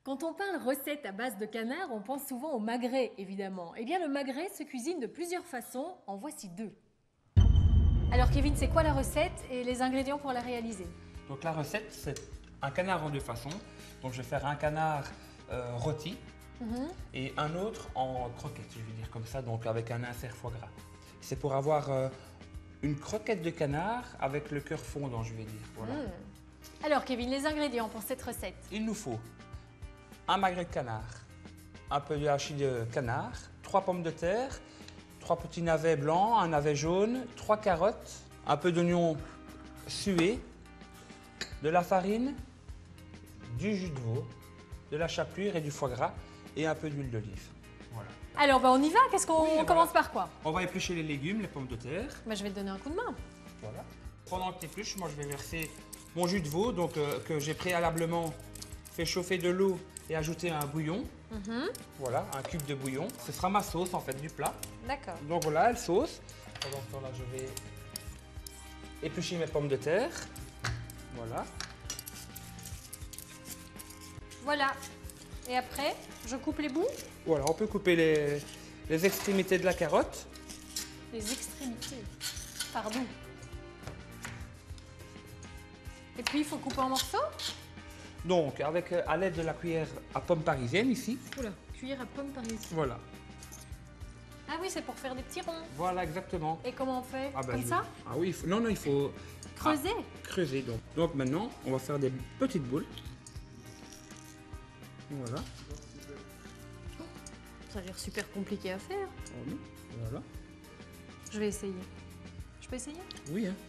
Quand on parle recette à base de canard, on pense souvent au magret, évidemment. Eh bien, le magret se cuisine de plusieurs façons. En voici deux. Alors, Kevin, c'est quoi la recette et les ingrédients pour la réaliser? Donc la recette, c'est un canard en deux façons. Donc je vais faire un canard rôti et un autre en croquette, je vais dire comme ça, donc avec un insert foie gras. C'est pour avoir une croquette de canard avec le cœur fondant, je vais dire. Voilà. Alors, Kevin, les ingrédients pour cette recette? Il nous faut un magret de canard, un peu de hachis de canard, 3 pommes de terre, 3 petits navets blancs, un navet jaune, 3 carottes, un peu d'oignon sué, de la farine, du jus de veau, de la chapelure et du foie gras et un peu d'huile d'olive. Voilà. Alors, on y va. Qu'est-ce qu'on Oui, commence voilà. par quoi? On va éplucher les légumes, les pommes de terre. Je vais te donner un coup de main. Voilà. Pendant que tu épluches, moi je vais verser mon jus de veau donc, que j'ai préalablement fait chauffer de l'eau et ajouter un bouillon. Voilà, un cube de bouillon. Ce sera ma sauce en fait du plat. D'accord. Donc voilà, elle sauce. Pendant ce temps-là, je vais éplucher mes pommes de terre. Voilà. Voilà. Et après, je coupe les bouts? Voilà, on peut couper les extrémités de la carotte. Les extrémités. Pardon. Et puis, il faut couper en morceaux? Donc, avec, à l'aide de la cuillère à pomme parisienne ici. Oula, cuillère à pomme par ici. Voilà. Ah oui, c'est pour faire des petits ronds. Voilà, exactement. Et comment on fait? Ah ben, Comme ça? Ah oui, non, il faut Creuser? creuser. Donc maintenant, on va faire des petites boules. Voilà. Ça a l'air super compliqué à faire. Voilà. Je vais essayer. Je peux essayer? Oui, hein.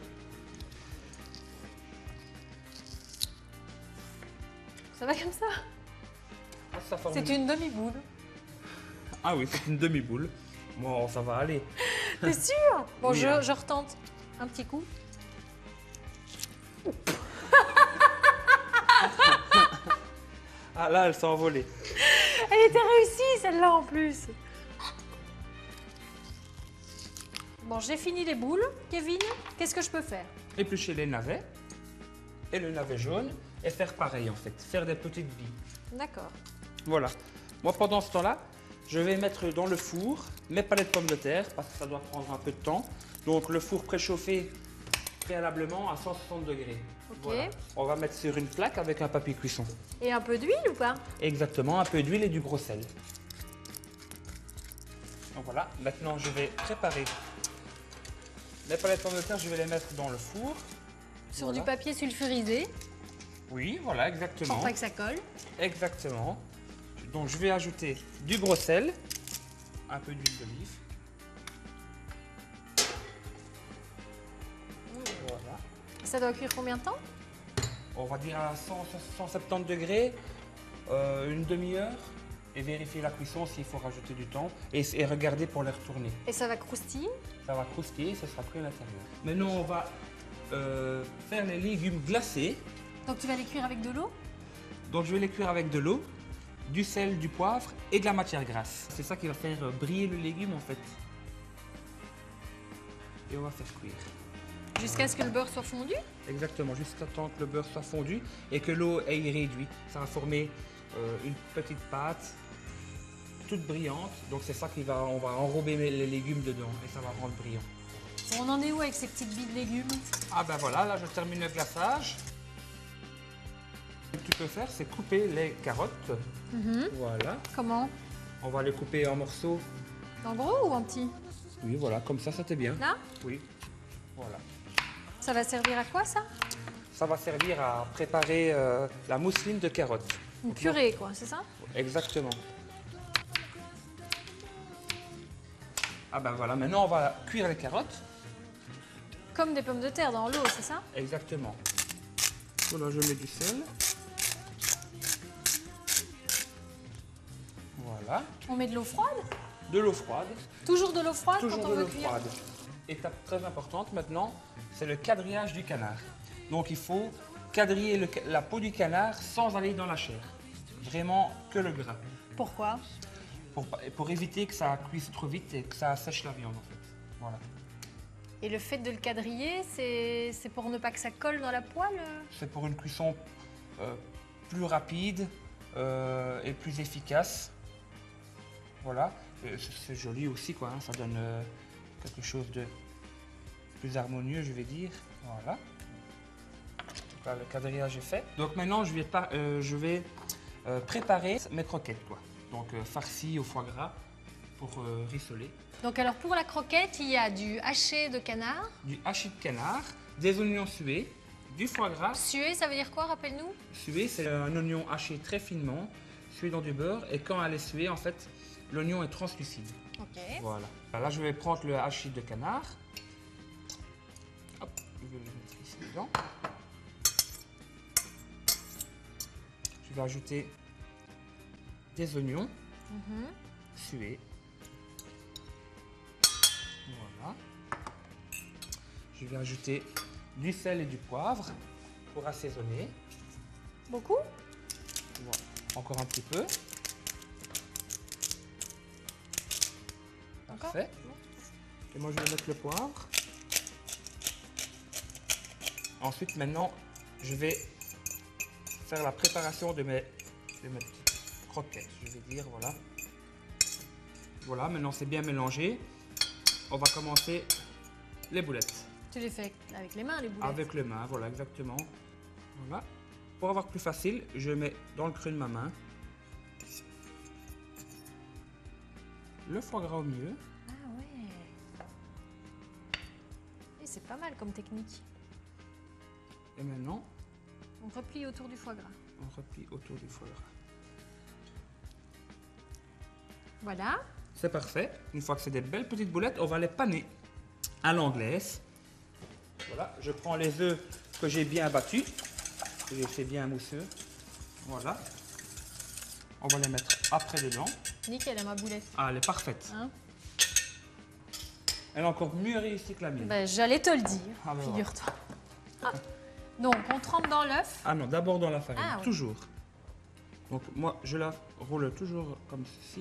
Ça va comme ça? Ah, ça forme C'est une demi-boule. Ah oui, c'est une demi-boule. Bon, ça va aller. T'es sûr? Bon, Oui, hein. je retente un petit coup. Ah là, elle s'est envolée. Elle était réussie, celle-là, en plus. Bon, j'ai fini les boules. Kevin, qu'est-ce que je peux faire? Éplucher les navets et le navet jaune et faire pareil en fait, faire des petites billes. D'accord. Voilà. Moi pendant ce temps-là, je vais mettre dans le four mes palettes de pommes de terre parce que ça doit prendre un peu de temps. Donc le four préchauffé préalablement à 160 degrés. Ok. Voilà. On va mettre sur une plaque avec un papier cuisson. Et un peu d'huile ou pas? Exactement, un peu d'huile et du gros sel. Donc voilà, maintenant je vais préparer mes palettes de pommes de terre, je vais les mettre dans le four. Sur Voilà. du papier sulfurisé, Oui, voilà, exactement. pour pas que ça colle. Exactement. Donc je vais ajouter du gros sel, un peu d'huile d'olive. Voilà. Ça doit cuire combien de temps? On va dire à 170 degrés, une demi-heure. Et vérifier la cuisson s'il faut rajouter du temps. Et regarder pour les retourner. Et ça va croustiller? Ça va croustiller, ça sera pris à l'intérieur. Maintenant on va faire les légumes glacés. Donc tu vas les cuire avec de l'eau? Donc je vais les cuire avec de l'eau, du sel, du poivre et de la matière grasse. C'est ça qui va faire briller le légume en fait. Et on va faire cuire. Jusqu'à ce que le beurre soit fondu? Exactement, jusqu'à temps que le beurre soit fondu et que l'eau ait réduit. Ça va former une petite pâte toute brillante. Donc c'est ça on va enrober les légumes dedans et ça va rendre brillant. On en est où avec ces petites billes de légumes? Ah ben voilà, là je termine le glaçage. Ce que tu peux faire, c'est couper les carottes. Voilà. Comment? On va les couper en morceaux. En gros ou en petit? Oui, voilà, comme ça, c'était bien. Là? Oui, voilà. Ça va servir à quoi ça? Ça va servir à préparer la mousseline de carottes. Une purée quoi, c'est ça? Exactement. Ah ben voilà, maintenant on va cuire les carottes. Comme des pommes de terre dans l'eau, c'est ça? Exactement. Voilà, je mets du sel. Voilà. On met de l'eau froide? De l'eau froide. Toujours de l'eau froide Toujours quand de on veut l'eau cuire? froide. Étape très importante maintenant, c'est le quadrillage du canard. Donc il faut quadriller la peau du canard sans aller dans la chair. Vraiment que le gras. Pourquoi? Pour éviter que ça cuise trop vite et que ça sèche la viande en fait. Voilà. Et le fait de le quadriller, c'est pour ne pas que ça colle dans la poêle? C'est pour une cuisson plus rapide et plus efficace. Voilà, c'est joli aussi, quoi, hein. Ça donne quelque chose de plus harmonieux, je vais dire. Voilà. Donc là, le quadrillage est fait. Donc maintenant, je vais préparer mes croquettes, quoi. Donc farcies au foie gras pour rissoler. Donc alors pour la croquette, il y a du haché de canard. Du hachis de canard, des oignons sués, du foie gras. Sué, ça veut dire quoi, rappelle-nous? Sué, c'est un oignon haché très finement, sué dans du beurre. Et quand elle est suée, en fait, l'oignon est translucide. Ok. Voilà. Là, je vais prendre le hachis de canard. Hop, je vais le mettre ici dedans. Je vais ajouter des oignons sués. Voilà. Je vais ajouter du sel et du poivre pour assaisonner. Beaucoup? Voilà. Encore un petit peu. Parfait. Et moi, je vais mettre le poivre. Ensuite, maintenant, je vais faire la préparation de mes petites croquettes, je vais dire, voilà. Voilà, maintenant c'est bien mélangé. On va commencer les boulettes. Tu les fais avec les mains, les boulettes? Avec les mains, voilà, exactement. Voilà. Pour avoir plus facile, je mets dans le creux de ma main le foie gras au milieu. Ah ouais. Et c'est pas mal comme technique. Et maintenant, On replie autour du foie gras. on replie autour du foie gras. Voilà. C'est parfait. Une fois que c'est des belles petites boulettes, on va les paner à l'anglaise. Voilà, je prends les œufs que j'ai bien battus, que j'ai fait bien mousseux. Voilà. On va les mettre après dedans. Nickel, à ma boulette. Ah, elle est parfaite. Hein? Elle est encore mieux réussie que la mienne. Ben, j'allais te le dire, Ah, ben figure-toi. Ah. Donc, on trempe dans l'œuf. Ah non, d'abord dans la farine, Ah, oui. toujours. Donc moi, je la roule toujours comme ceci.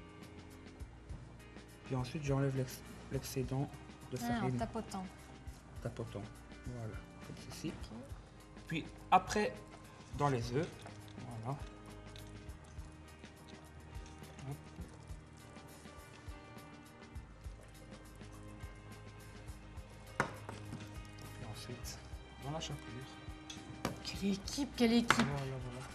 Puis ensuite, j'enlève l'excédent de Ah, en farine tapotant. tapotant. Voilà, comme ceci. Puis après, dans les œufs. Voilà. Hop. Et ensuite, dans la chapelure. Quelle équipe, quelle équipe. Voilà, voilà.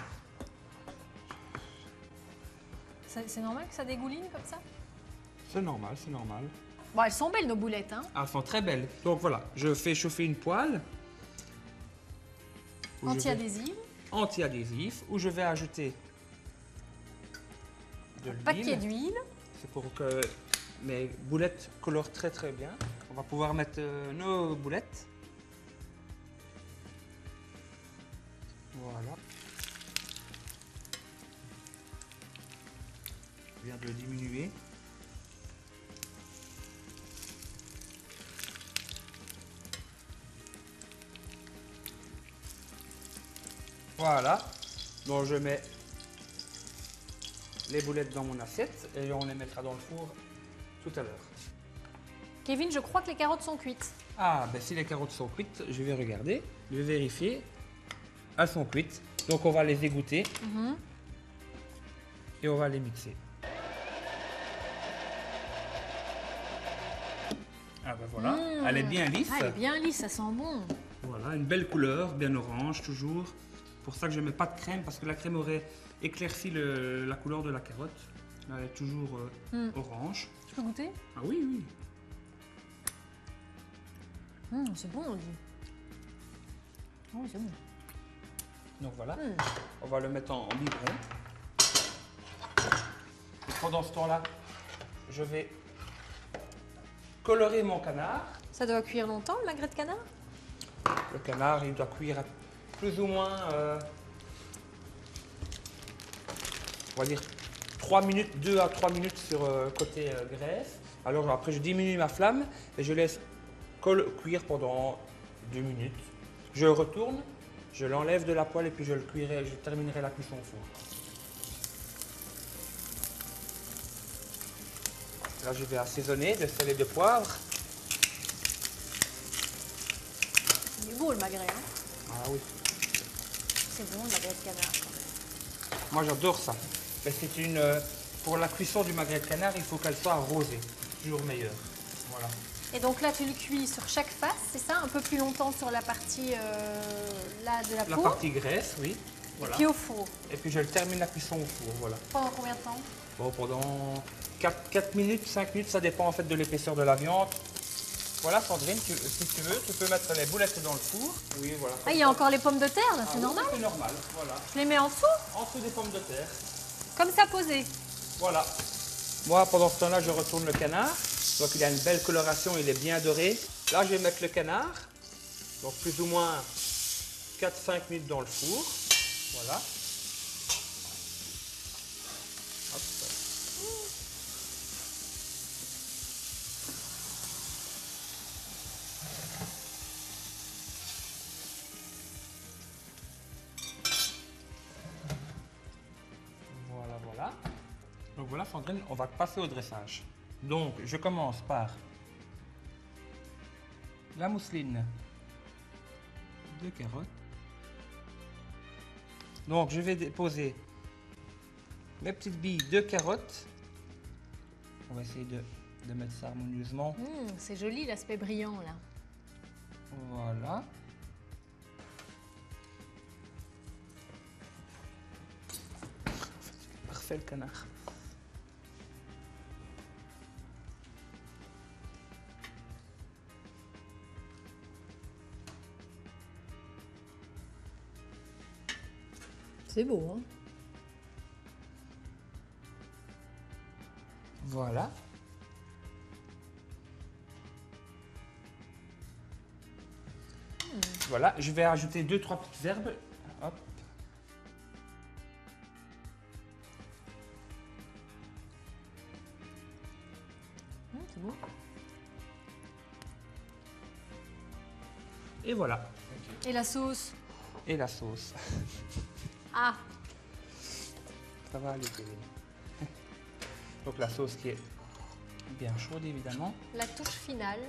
C'est normal que ça dégouline comme ça? C'est normal, c'est normal. Bon, elles sont belles nos boulettes, hein? Ah, elles sont très belles. Donc voilà, je fais chauffer une poêle. où je vais- Anti-adhésive. Anti-adhésif, où je vais ajouter de Paquet l'huile. d'huile. C'est pour que mes boulettes colorent très très bien. On va pouvoir mettre nos boulettes. Voilà. Je viens de le diminuer. Voilà. Donc je mets les boulettes dans mon assiette et on les mettra dans le four tout à l'heure. Kevin, je crois que les carottes sont cuites. Ah, ben si les carottes sont cuites, je vais regarder, je vais vérifier. Elles sont cuites. Donc on va les égoutter et on va les mixer. Ah ben voilà, elle est bien lisse. Ah, elle est bien lisse, ça sent bon. Voilà, une belle couleur, bien orange toujours. Pour ça que je ne mets pas de crème, parce que la crème aurait éclairci la couleur de la carotte. Là, elle est toujours orange. Je peux goûter? Ah oui, oui. C'est bon, on dit. Oh, c'est bon. Donc voilà, on va le mettre en biberon. Et pendant ce temps-là, je vais colorer mon canard. Ça doit cuire longtemps, le magret de canard? Le canard, il doit cuire à plus ou moins, on va dire 3 minutes, 2 à 3 minutes sur côté graisse. Alors après, je diminue ma flamme et je laisse cuire pendant 2 minutes. Je retourne, je l'enlève de la poêle et puis je le cuirai, je terminerai la cuisson au four. Là, je vais assaisonner de sel et de poivre. Il est beau le magret, hein? Ah oui. C'est bon le magret de canard quand même. Moi j'adore ça. Mais c'est une, pour la cuisson du magret de canard, il faut qu'elle soit rosée. Toujours meilleur. Voilà. Et donc là, tu le cuis sur chaque face, c'est ça? Un peu plus longtemps sur la partie là de la peau. La partie graisse, oui. Voilà. Et puis au four. Et puis je termine la cuisson au four, voilà. Pendant combien de temps? Bon, pendant 4 minutes, 5 minutes, ça dépend en fait de l'épaisseur de la viande. Voilà Sandrine, si tu veux, tu peux mettre les boulettes dans le four. Oui, voilà. Ah, il y a encore les pommes de terre là, c'est oui, normal? C'est normal, voilà. Je les mets en dessous? En dessous des pommes de terre. Comme ça posé. Voilà. Moi, pendant ce temps-là, je retourne le canard. Donc il a une belle coloration, il est bien doré. Là, je vais mettre le canard. Donc plus ou moins 4-5 minutes dans le four. Voilà. Hop. Voilà, voilà. Donc voilà, Sandrine, on va passer au dressage. Donc, je commence par la mousseline de carottes. Donc, je vais déposer mes petites billes de carottes. On va essayer de mettre ça harmonieusement. C'est joli l'aspect brillant là. Voilà. Parfait le canard. C'est beau, hein? Voilà. Voilà, je vais ajouter 2-3 petites herbes. Hop. C'est beau. Et voilà. Et la sauce? Et la sauce. Ah, Ça va aller, Kevin. Donc la sauce qui est bien chaude, évidemment. la touche finale.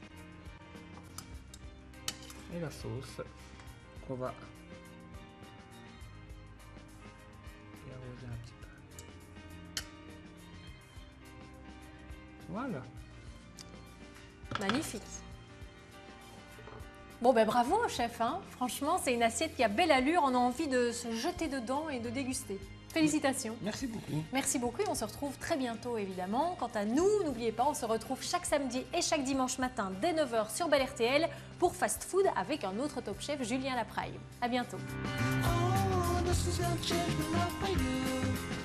Et la sauce qu'on va y arroser un petit peu. Voilà. Magnifique. Bon, ben bravo, chef. Hein. Franchement, c'est une assiette qui a belle allure. On a envie de se jeter dedans et de déguster. Félicitations. Merci beaucoup. Merci beaucoup et on se retrouve très bientôt, évidemment. Quant à nous, n'oubliez pas, on se retrouve chaque samedi et chaque dimanche matin dès 9 h sur Bel RTL pour Fast Food avec un autre top chef, Julien Lapraille. À bientôt. Oh, this is gonna change my life for you.